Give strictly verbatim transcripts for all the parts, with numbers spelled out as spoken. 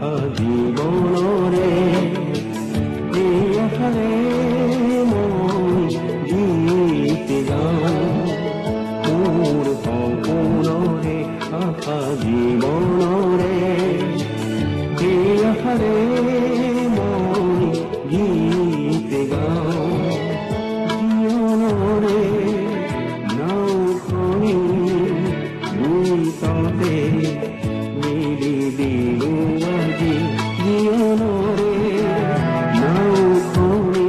আশা জীৱনৰে এই আশাৰে মই গীত গাওঁ মোৰ সপোনৰে আশা জীৱনৰে এই আশাৰে মই গীত গাওঁ জীৱনৰে নাওখনি দুইটাতে মিলি দিলো আজি জীৱনৰে নাওখনি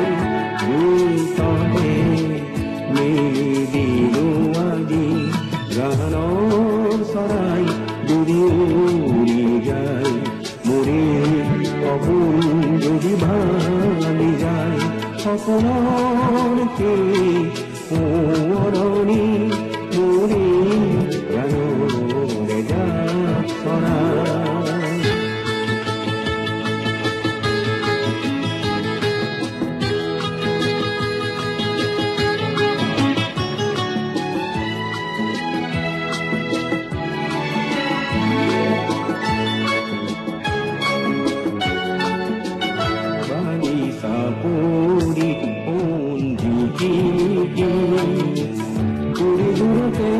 দুইটাতে মিলি দিলো আজি গানৰ চৰাই উৰি উৰি যায় মোৰে সপোন যদি ভাঙি যায় সপোনৰ সেই সোঁৱৰণি মোৰে গানৰে জাক চৰাই চাপৰি পঞ্জী দূৰে দূৰতে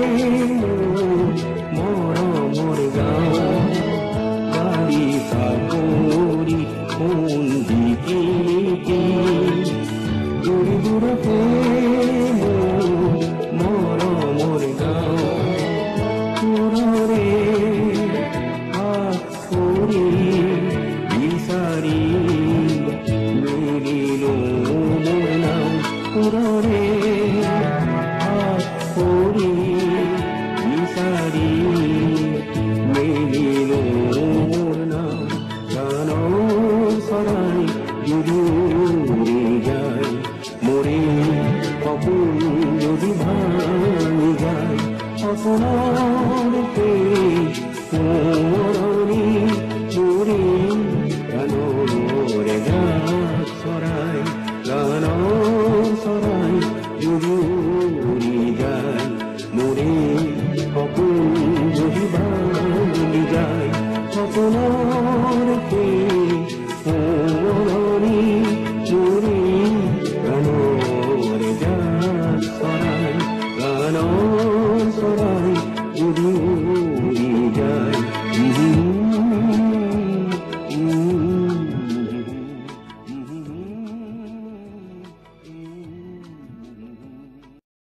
মৰমৰ গাঁও বাৰী চাপৰি পঞ্জী দূৰে দূৰতে মৰমৰ গাঁও সুৰৰে হাত কৰি